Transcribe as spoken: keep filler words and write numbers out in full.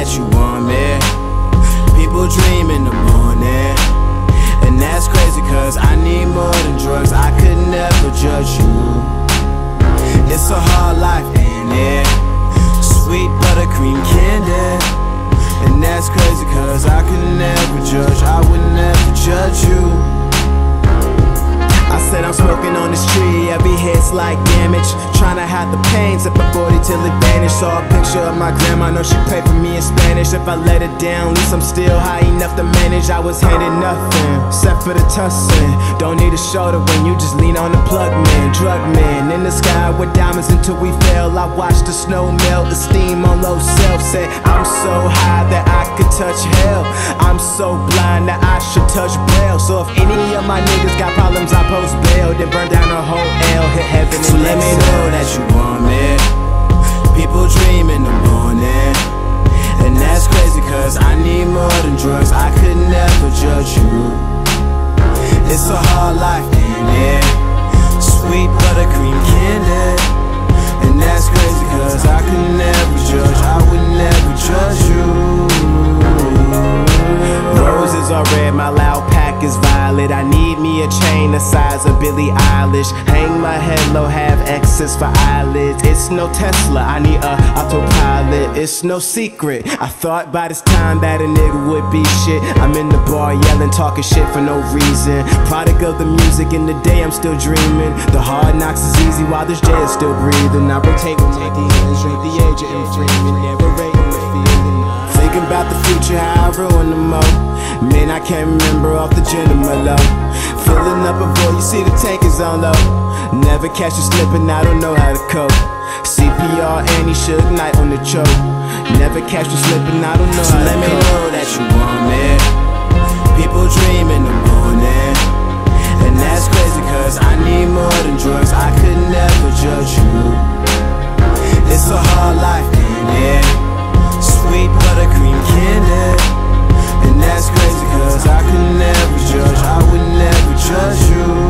that you want me. People dream in the morning, and that's crazy cause I need more than drugs. I could never judge you. It's a hard life, ain't it? Sweet buttercream candy, and that's crazy cause I could never judge. I would never judge you. I said I'm smoking on this tree, every hit's like damage. Tryna hide the pains of my body till it vanished. Saw a picture of my grandma, know she prayed for me in Spanish. If I let it down, at least I'm still high enough to manage. I was handed nothing, except for the tussin'. Don't need a shoulder when you just lean on the plug man. Drug man, in the sky with diamonds until we fell. I watched the snow melt, the steam on low self. Said I'm so high that I could touch hell. I'm so blind that I should touch braille. So if any of my niggas got problems, I post bail, then burn down the whole L, hit heaven. So let me know that you want me. People dream in the morning, and that's crazy cause I need more than drugs. I could never judge you. It's a hard life, ain't it? Sweet buttercream candy, and that's crazy cause I could never judge. I would never judge you. Roses are red, my loud pack is violet. I need me a chain the size of Billie Eilish. Hang my head low, have excess for eyelids. It's no Tesla, I need a autopilot. It's no secret, I thought by this time that a nigga would be shit. I'm in the bar yelling, talking shit for no reason. Product of the music, in the day I'm still dreaming. The hard knocks is easy while this J is still breathing. I rotate with my demons, drink the age of infringement, never rating the feeling. Thinking about the future, how I ruin the mo. Man, I can't remember off the gin of my low. Filling up a void, you see the tank is on low. Never catch you slipping, I don't know how to cope. C P R, Annie, Suge Knight on the choke. Never catch you slipping, I don't know so how to cope. So let me know that you want me. People dream in the morning, and that's crazy cause I need more than drugs. I could never judge you. It's a hard life, ain't it? Sweet buttercream candy, and that's crazy cause I could never judge. I would never judge you.